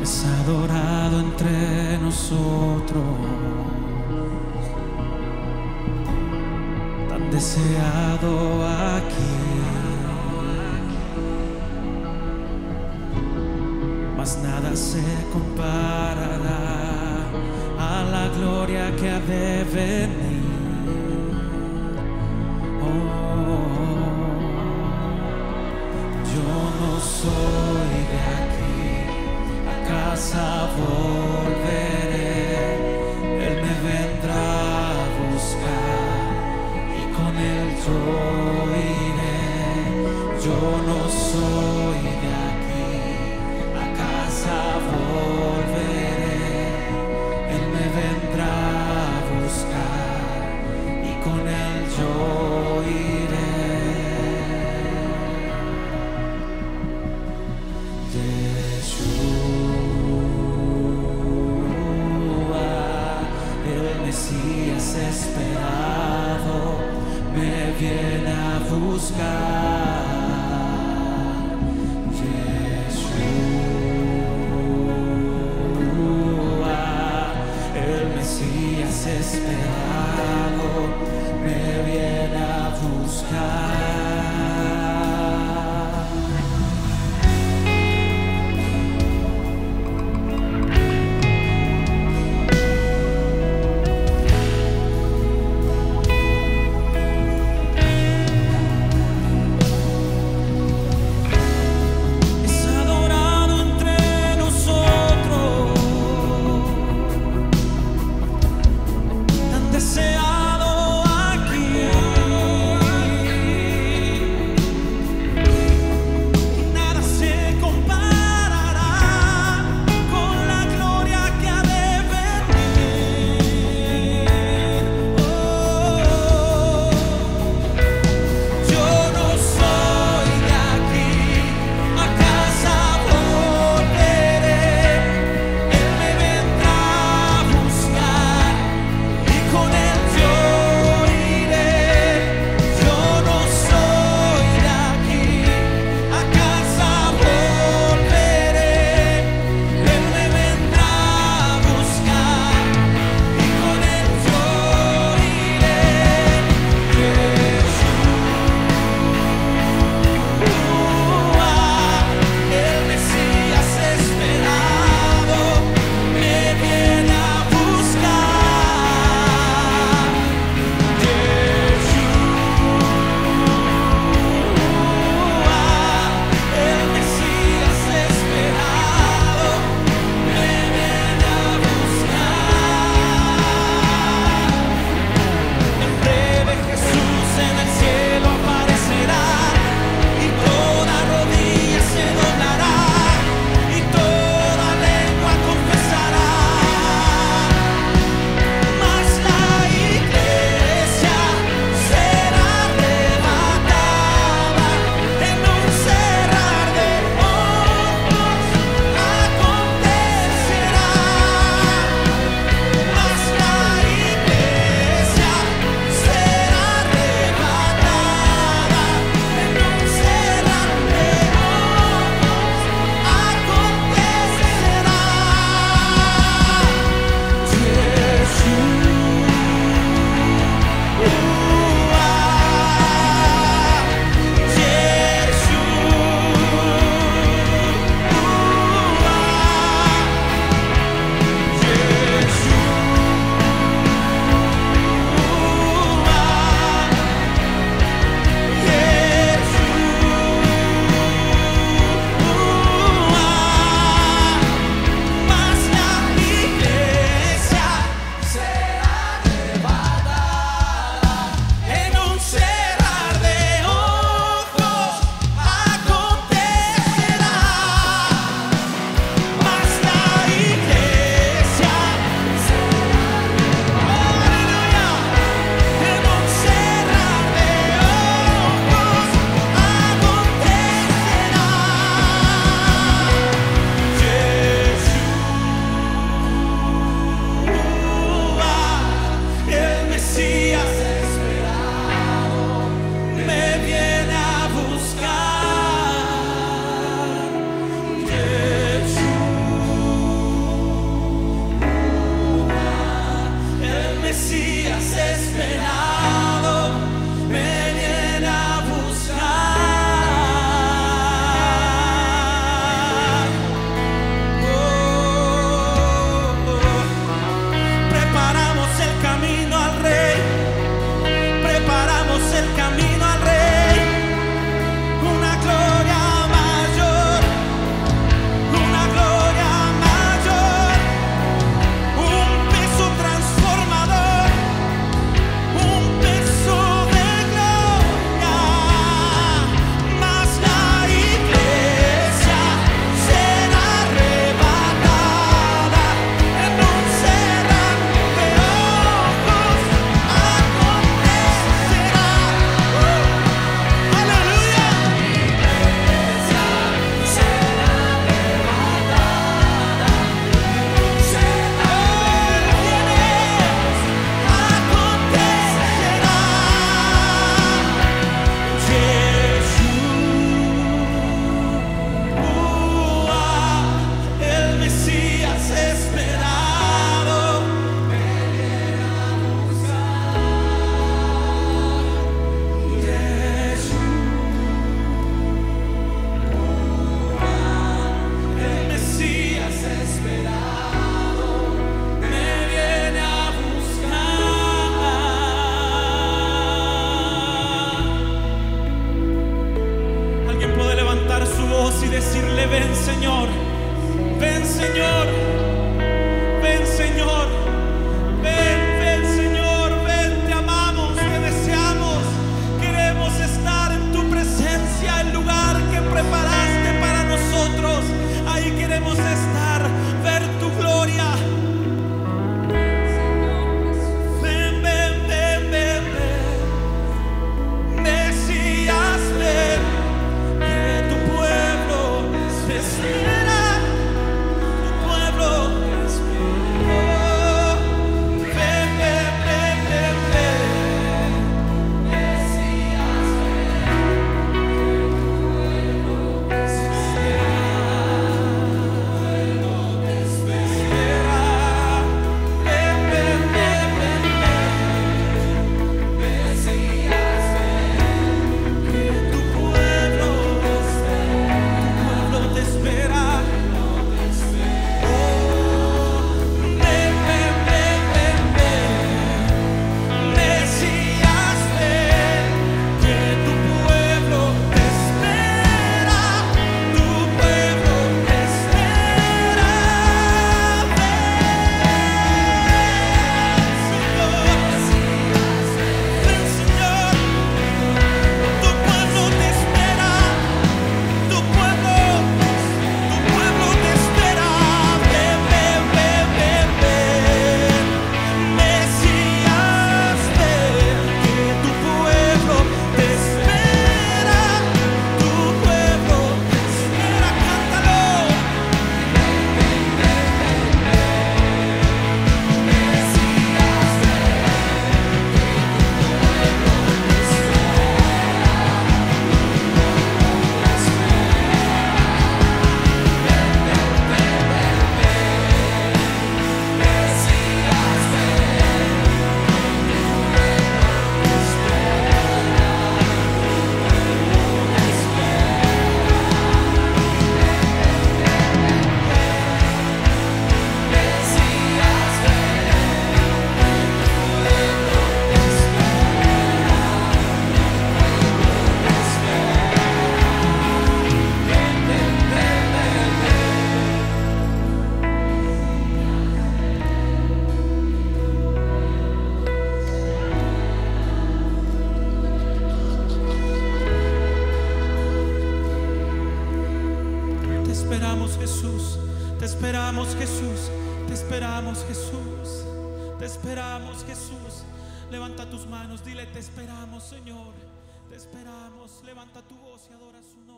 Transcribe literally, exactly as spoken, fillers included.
es adorado entre nosotros, tan deseado aquí, mas nada se comparará a la gloria que ha de venir. Soy de aquí, a casa volveré, Él me vendrá a buscar y con Él yo iré. Yo no soy de aquí, a casa volveré, Él me vendrá a buscar y con Él yo iré. Mesías esperado me viene a buscar. Yeshua, el Mesías esperado me viene a buscar. voz y decirle: ven, Señor, ven, Señor, ven, Señor, ven, ven, Señor, ven, te amamos, te deseamos, queremos estar en tu presencia, el lugar que preparaste para nosotros, ahí queremos estar, ver tu gloria. Ven, ven, ven, ven, ven, Mesías, ven, que tu pueblo te espera, tu pueblo te espera. Oh, ven, ven, ven, ven, ven, Mesías, ven, que tu pueblo te espera, pueblo te espera. Ven, ven, ven, ven, ven, Mesías, ven, que tu pueblo te espera, tu pueblo te espera. Oh, ven, ven, ven, ven, ven, Mesías, ven, que tu pueblo te espera, tu pueblo te espera. Ven, Señor, tu pueblo te espera, tu pueblo, tu pueblo te espera. Ven, ven, ven, ven, ven, Mesías, ven, que tu pueblo te espera, tu pueblo te espera. Cántalo. Te esperamos, Jesús, te esperamos, Jesús, te esperamos, Jesús, te esperamos, Jesús. Levanta tus manos, dile: te esperamos, Señor, te esperamos. Levanta tu voz y adora su nombre.